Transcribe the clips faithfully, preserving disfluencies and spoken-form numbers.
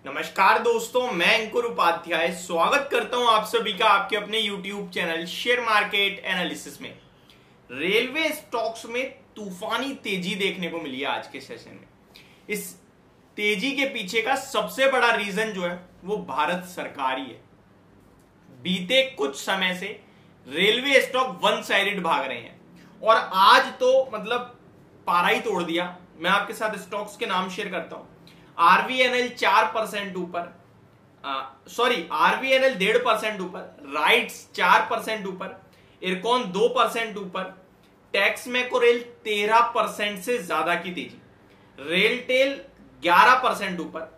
नमस्कार दोस्तों, मैं अंकुर उपाध्याय स्वागत करता हूं आप सभी का आपके अपने YouTube channel share market analysis में। रेलवे स्टॉक्स में तूफानी तेजी देखने को मिली है आज के सेशन में। इस तेजी के पीछे का सबसे बड़ा रीजन जो है वो भारत सरकार ही है। बीते कुछ समय से रेलवे स्टॉक वन साइडेड भाग रहे हैं और आज तो मतलब पारा ही तोड़ दिया। मैं आपके साथ स्टॉक्स के नाम शेयर करता हूं। आरवीएनएल चार परसेंट ऊपर, सॉरी आरवीएनएल डेढ़ परसेंट ऊपर, राइट्स चार परसेंट ऊपर, इरकॉन दो परसेंट ऊपर, टैक्स मैकोरेल तेरह परसेंट से ज्यादा की तेजी, रेलटेल ग्यारह परसेंट ऊपर,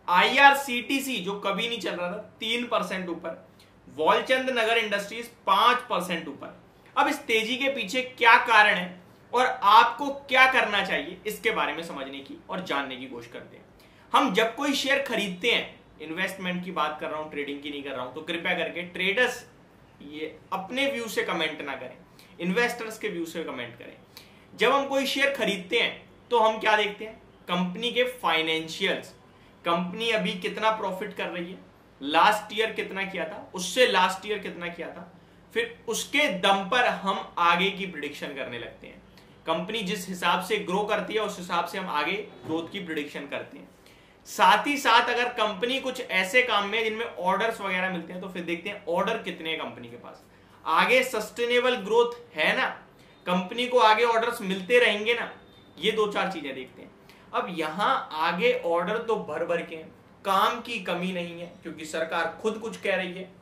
आईआरसीटीसी जो कभी नहीं चल रहा था तीन परसेंट ऊपर, वॉलचंद नगर इंडस्ट्रीज पांच परसेंट ऊपर। अब इस तेजी के पीछे क्या कारण है और आपको क्या करना चाहिए, इसके बारे में समझने की और जानने की कोशिश करते हैं। हम जब कोई शेयर खरीदते हैं, इन्वेस्टमेंट की बात कर रहा हूं, ट्रेडिंग की नहीं कर रहा हूं, तो कृपया करके ट्रेडर्स ये अपने व्यू से कमेंट ना करें, इन्वेस्टर्स के व्यू से कमेंट करें। जब हम कोई शेयर खरीदते हैं तो हम क्या देखते हैं? कंपनी के फाइनेंशियल्स, कंपनी अभी कितना प्रॉफिट कर रही है, लास्ट ईयर कितना किया था, उससे लास्ट ईयर कितना किया था, फिर उसके दम पर हम आगे की प्रिडिक्शन करने लगते हैं। कंपनी जिस हिसाब से ग्रो करती है उस हिसाब से हम आगे ग्रोथ की प्रिडिक्शन करते हैं। साथ ही साथ अगर कंपनी कुछ ऐसे काम में जिनमें ऑर्डर्स वगैरह मिलते हैं तो फिर देखते हैं ऑर्डर कितने हैं कंपनी के पास, आगे सस्टेनेबल ग्रोथ है ना, कंपनी को आगे ऑर्डर्स मिलते रहेंगे ना, ये दो चार चीजें देखते हैं। अब यहां आगे ऑर्डर तो भर भर के हैं, काम की कमी नहीं है क्योंकि सरकार खुद कुछ कह रही है।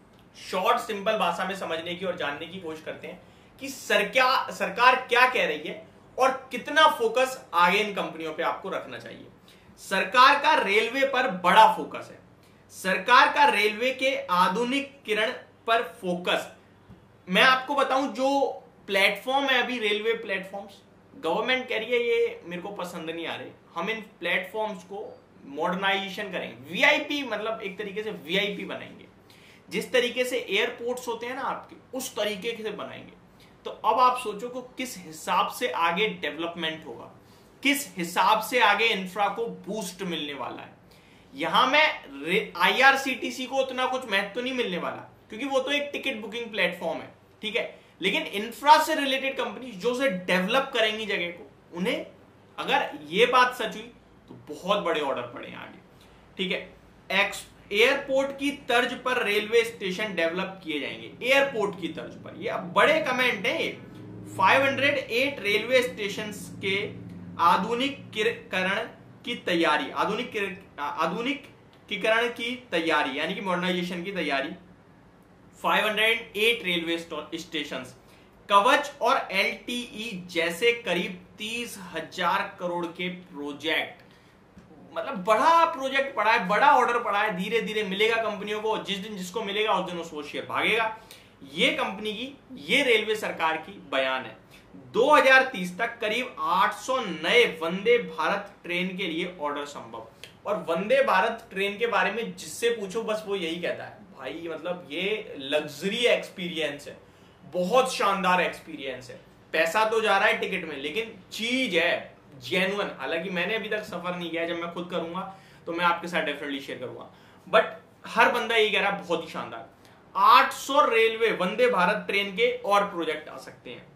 शॉर्ट सिंपल भाषा में समझने की और जानने की कोशिश करते हैं कि सरकार सरकार क्या कह रही है और कितना फोकस आगे इन कंपनियों पे आपको रखना चाहिए। सरकार का रेलवे पर बड़ा फोकस है, सरकार का रेलवे के आधुनिकीकरण पर फोकस। मैं आपको बताऊं, जो प्लेटफॉर्म है अभी रेलवे प्लेटफॉर्म्स, गवर्नमेंट कह रही है ये मेरे को पसंद नहीं आ रहे, हम इन प्लेटफॉर्म्स को मॉडर्नाइजेशन करेंगे, वीआईपी मतलब एक तरीके से वीआईपी बनाएंगे। जिस तरीके से एयरपोर्ट्स होते हैं ना आपके, उस तरीके से बनाएंगे। तो अब आप सोचो को किस हिसाब से आगे डेवलपमेंट होगा, किस हिसाब से आगे इंफ्रा को बूस्ट मिलने वाला है। यहां में आईआरसीटीसी को उतना कुछ महत्व तो नहीं मिलने वाला क्योंकि वो तो एक टिकट बुकिंग प्लेटफॉर्म है, ठीक है। लेकिन इंफ्रा से रिलेटेड कंपनी जो से डेवलप करेंगी जगह को, उन्हें अगर ये बात सच हुई तो बहुत बड़े ऑर्डर पड़े आगे, ठीक है। एक्स एयरपोर्ट की तर्ज पर रेलवे स्टेशन डेवलप किए जाएंगे, एयरपोर्ट की तर्ज पर। ये अब बड़े कमेंट है। पाँच सौ आठ रेलवे स्टेशन के आधुनिकीकरण की तैयारी, आधुनिक आधुनिकीकरण की तैयारी यानी कि मॉडर्नाइजेशन की तैयारी। पाँच सौ आठ रेलवे स्टेशन, कवच और एलटीई जैसे करीब तीस हजार करोड़ के प्रोजेक्ट, मतलब बड़ा प्रोजेक्ट पड़ा है, बड़ा ऑर्डर पड़ा है। धीरे धीरे मिलेगा कंपनियों को, जिस दिन जिसको मिलेगा उस दिन उसको शेयर भागेगा। ये कंपनी की, ये रेलवे सरकार की बयान है। दो हज़ार तीस तक करीब आठ सौ नए वंदे भारत ट्रेन के लिए ऑर्डर संभव। और वंदे भारत ट्रेन के बारे में जिससे पूछो बस वो यही कहता है, भाई मतलब ये लग्जरी एक्सपीरियंस है, बहुत शानदार एक्सपीरियंस है। पैसा तो जा रहा है टिकट में लेकिन चीज है जेन्युइन। हालांकि मैंने अभी तक सफर नहीं किया, जब मैं खुद करूंगा तो मैं आपके साथ डेफिनेटली शेयर करूंगा, बट हर बंदा यही कह रहा है बहुत ही शानदार। आठ सौ रेलवे वंदे भारत ट्रेन के और प्रोजेक्ट आ सकते हैं।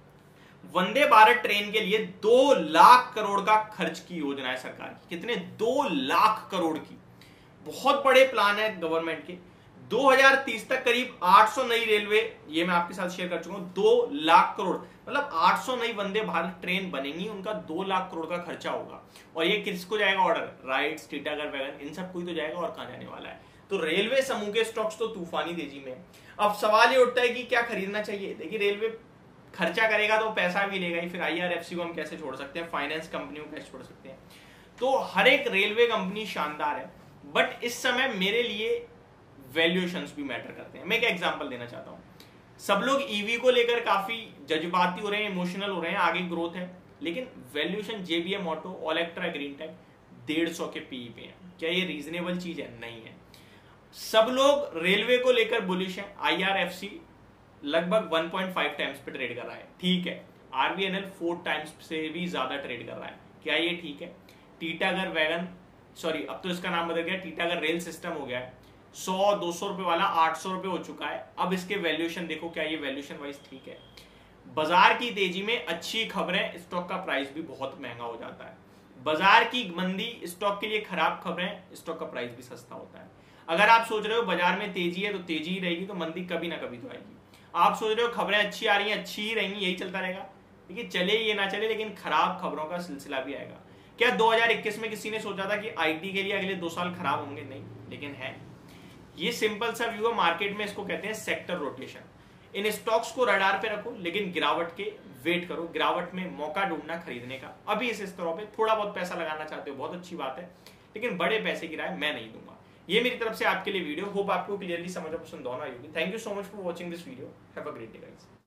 वंदे भारत ट्रेन के लिए दो लाख करोड़ का खर्च की योजना है सरकार की। कितने? दो लाख करोड़ की। बहुत बड़े प्लान है गवर्नमेंट के। दो हज़ार तीस तक करीब आठ सौ नई रेलवे, ये मैं आपके साथ शेयर कर चुका हूं, दो लाख करोड़ मतलब आठ सौ नई वंदे भारत ट्रेन बनेंगी, उनका दो लाख करोड़ का खर्चा होगा। और ये किसको जाएगा ऑर्डर? राइट्स, टीटागढ़ वैगन, इन सब को ही तो जाएगा और कहां जाने वाला है। तो रेलवे समूह के स्टॉक्स तो तूफानी तेजी में। अब सवाल ये उठता है कि क्या खरीदना चाहिए। देखिए, रेलवे खर्चा करेगा तो पैसा भी लेगा ही, फिर आईआरएफसी को हम कैसे छोड़ सकते हैं, फाइनेंस कंपनियों को कैसे छोड़ सकते हैं। तो हर एक रेलवे कंपनी शानदार है, बट इस समय मेरे लिए वैल्यूएशंस भी मैटर करते हैं। मैं एक एग्जांपल देना चाहता हूं। सब लोग ईवी को लेकर काफी जज्बाती हो रहे हैं, इमोशनल हो रहे हैं, आगे ग्रोथ है, लेकिन valuation JBM auto, Olectra, greentech डेढ़ सौ के पीई पे है। क्या ये रीजनेबल चीज है? नहीं है। सब लोग रेलवे को लेकर बुलिश है। आईआरएफसी लगभग एक पॉइंट पाँच टाइम्स पे ट्रेड कर रहा है, ठीक है। आरबीएनएल फोर टाइम्स से भी ज्यादा ट्रेड कर रहा है, क्या ये ठीक है? टीटागढ़ वैगन सॉरी अब तो इसका नाम बदल गया, टीटागढ़ रेल सिस्टम हो गया है। सौ दो सौ रुपए वाला आठ सौ रुपए हो चुका है। अब इसके वैल्यूएशन देखो, क्या ये वैल्यूएशन वाइज ठीक है? बाजार की तेजी में अच्छी खबरें, स्टॉक का प्राइस भी बहुत महंगा हो जाता है। बाजार की मंदी, स्टॉक के लिए खराब खबरें, स्टॉक का प्राइस भी सस्ता होता है। अगर आप सोच रहे हो बाजार में तेजी है तो तेजी ही रहेगी, तो मंदी कभी ना कभी तो आएगी। आप सोच रहे हो खबरें अच्छी आ रही हैं, अच्छी ही रहेंगी, यही चलता रहेगा, देखिए चले ये ना चले, लेकिन खराब खबरों का सिलसिला भी आएगा। क्या दो हज़ार इक्कीस में किसी ने सोचा था कि आईटी के लिए अगले दो साल खराब होंगे? नहीं, लेकिन है। ये सिंपल सा व्यू है मार्केट में, इसको कहते हैं सेक्टर रोटेशन। इन स्टॉक्स को रडार पे रखो, लेकिन गिरावट के वेट करो, गिरावट में मौका ढूंढना खरीदने का। अभी इस स्तरों पे थोड़ा बहुत पैसा लगाना चाहते हो, बहुत अच्छी बात है, लेकिन बड़े पैसे की राय मैं नहीं दूंगा। ये मेरी तरफ से आपके लिए वीडियो, होप आपको क्लियरली समझ और पसंद दोनों आई होगी। Thank you so much for watching this video, have a great day guys.